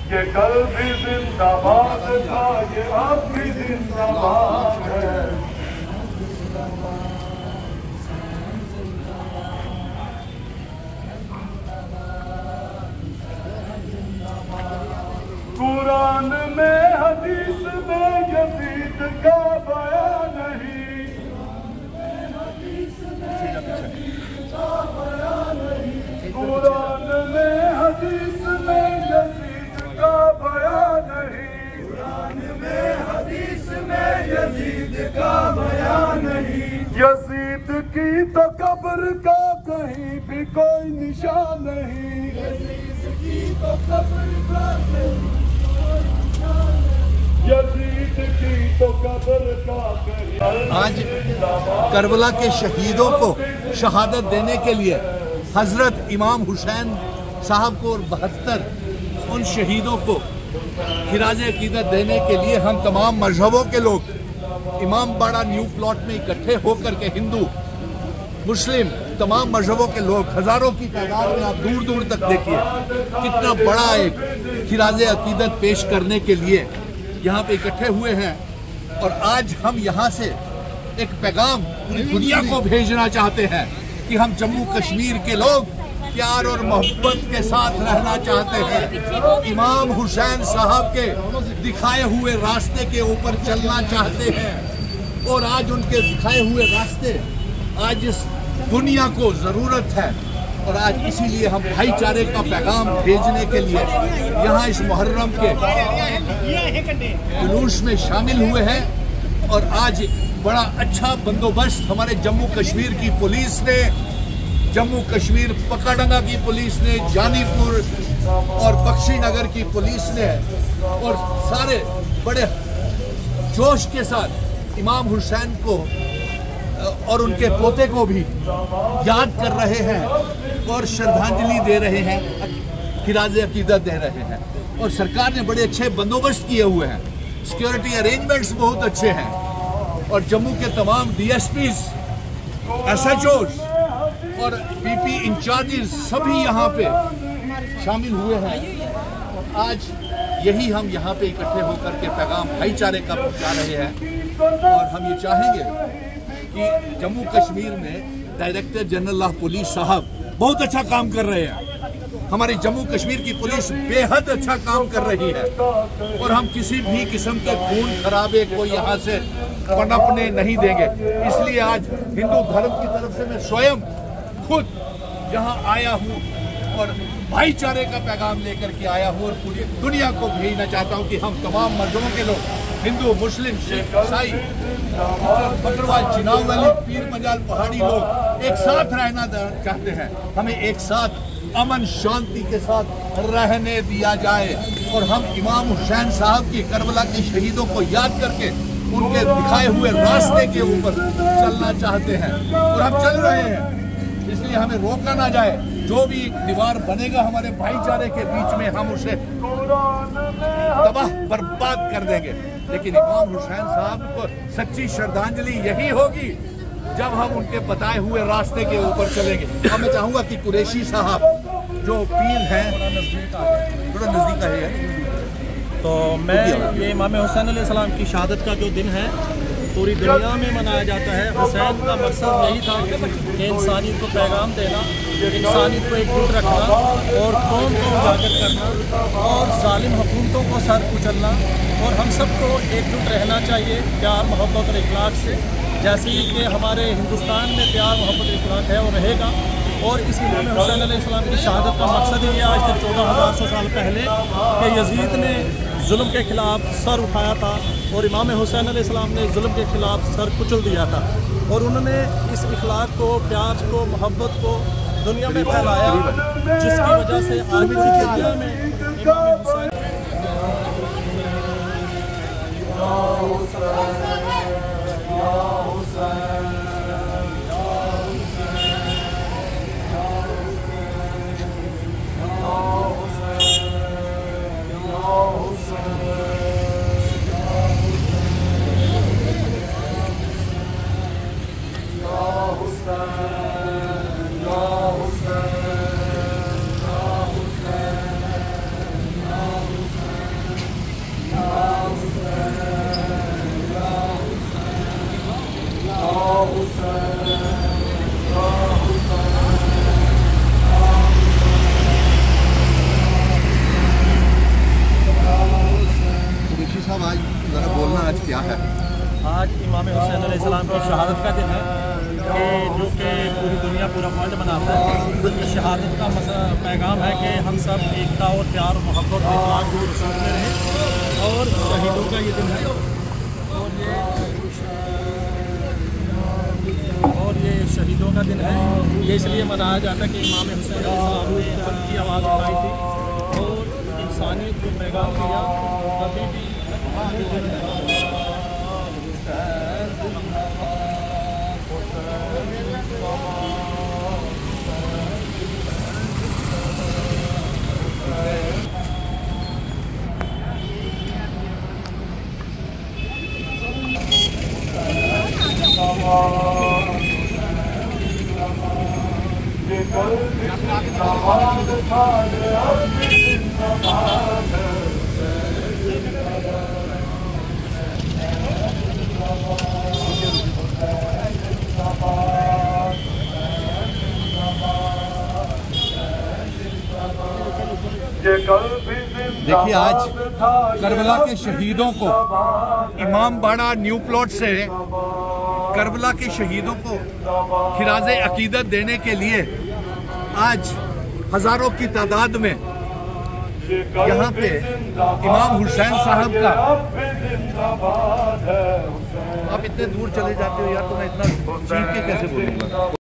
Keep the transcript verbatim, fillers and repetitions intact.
ये कल भी जिंदाबाद था, ये अब भी जिंदाबाद है। कुरान में हदीस में यजीद का बयान नहीं, कुरान में हदीस में यजीद का बयान नहीं, कुरान में हदीस में यजीद का बयान नहीं। यजीद की तो कब्र का कहीं भी कोई निशान नहीं, यजीद की तो कब्र का कहीं आज करबला के शहीदों को शहादत देने के लिए हजरत इमाम हुसैन साहब को और बहत्तर उन शहीदों को खिराज अकीदत देने के लिए हम तमाम मजहबों के लोग इमाम बाड़ा न्यू प्लॉट में इकट्ठे होकर के हिंदू मुस्लिम तमाम मजहबों के लोग हजारों की तादाद में आप दूर दूर तक देखिए कितना बड़ा एक खिराज अकीदत पेश करने के लिए यहाँ पे इकट्ठे हुए हैं। और आज हम यहाँ से एक पैगाम पूरी दुनिया को भेजना चाहते हैं कि हम जम्मू कश्मीर के लोग प्यार और मोहब्बत के साथ रहना चाहते हैं, इमाम हुसैन साहब के दिखाए हुए रास्ते के ऊपर चलना चाहते हैं। और आज उनके दिखाए हुए रास्ते आज इस दुनिया को ज़रूरत है। और आज इसीलिए हम भाईचारे का पैगाम भेजने के लिए यहाँ इस मुहर्रम के जुलूस में शामिल हुए हैं। और आज बड़ा अच्छा बंदोबस्त हमारे जम्मू कश्मीर की पुलिस ने, जम्मू कश्मीर पकाडंगा की पुलिस ने, जानीपुर और बख्शी नगर की पुलिस ने और सारे बड़े जोश के साथ इमाम हुसैन को और उनके पोते को भी याद कर रहे हैं और श्रद्धांजलि दे रहे हैं, खिराज अकीदत दे रहे हैं। और सरकार ने बड़े अच्छे बंदोबस्त किए हुए हैं, सिक्योरिटी अरेंजमेंट्स बहुत अच्छे हैं। और जम्मू के तमाम डीएसपीज, एसएचओज और पीपी इंचार्जेस सभी यहाँ पे शामिल हुए हैं। आज यही हम यहाँ पे इकट्ठे होकर के पैगाम भाईचारे का पहुँचा रहे हैं। और हम ये चाहेंगे कि जम्मू कश्मीर में डायरेक्टर जनरल ऑफ पुलिस साहब बहुत अच्छा काम कर रहे हैं, हमारी जम्मू कश्मीर की पुलिस बेहद अच्छा काम कर रही है। और हम किसी भी किस्म के खून खराबे को यहाँ से पनपने नहीं देंगे। इसलिए आज हिंदू धर्म की तरफ से मैं स्वयं खुद यहाँ आया हूँ और भाईचारे का पैगाम लेकर के आया हूँ। और पूरी दुनिया को भेजना चाहता हूँ कि हम तमाम मजहबों के लोग, हिंदू, मुस्लिम, सिख, ईसाई, बकरवाल, चिनाव वाली, पीर पंजाल, पहाड़ी लोग एक साथ रहना चाहते हैं। हमें एक साथ अमन शांति के साथ रहने दिया जाए। और हम इमाम हुसैन साहब की करबला के शहीदों को याद करके उनके दिखाए हुए रास्ते के ऊपर चलना चाहते हैं और हम चल रहे हैं। इसलिए हमें रोका ना जाए। जो भी दीवार बनेगा हमारे भाईचारे के बीच में, हम उसे तबाह बर्बाद कर देंगे। लेकिन इमाम हुसैन साहब को सच्ची श्रद्धांजलि यही होगी जब हम उनके बताए हुए रास्ते के ऊपर चलेंगे। अब मैं चाहूँगा कि कुरैशी साहब जो पीर हैं, थोड़ा नज़दीक है, तो मैं ये इमाम हुसैन अलैहिस्सलाम की शहादत का जो दिन है पूरी दुनिया में मनाया जाता है। हुसैन का मकसद यही था कि इंसानियत को पैगाम देना, इंसानियत को एकजुट रखना और कौम को उजागर करना और जालिम हुकूमतों को सर कुचलना। और हम सबको एकजुट रहना चाहिए प्यार, मोहब्बत और इखलाक से, जैसे कि हमारे हिंदुस्तान में प्यार, मोहब्बत, इखलाक है और रहेगा। और इस इमाम हुसैन अलैहिस्सलाम की शहादत का मकसद ही है आज से चौदह हज़ार सौ साल पहले कि यजीद ने जुल्म के खिलाफ सर उठाया था और इमाम हुसैन अलैहिस्सलाम ने जुल्म के खिलाफ सर कुचल दिया था। और उन्होंने इस इखलाक को, प्यार को, मोहब्बत को दुनिया में फैलाया, जिसकी वजह से आज की दुनिया में इमाम हुसैन आज इमाम हुसैन अलैहिस्सलाम की शहादत का दिन है कि जो कि पूरी दुनिया पूरा वर्ल्ड मनाता है। ये शहादत का पैगाम है कि हम सब एकता और प्यार मोहब्बत और इखलास को रसूल में रहें और शहीदों का ये दिन है और ये और ये शहीदों का दिन है। ये इसलिए मनाया जाता है कि इमाम हुसैन अलैहिस्सलाम ने हक की आवाज़ उठाई थी और इंसानियत को पैगाम दिया। कभी भी देखिए, आज करबला के शहीदों को इमाम बाड़ा न्यू प्लॉट से करबला के शहीदों को खिराज अकीदत देने के लिए आज हजारों की तादाद में यहाँ पे इमाम हुसैन साहब का। आप इतने दूर चले जाते हो यार, तो मैं इतना चीख के कैसे बोलूँगा।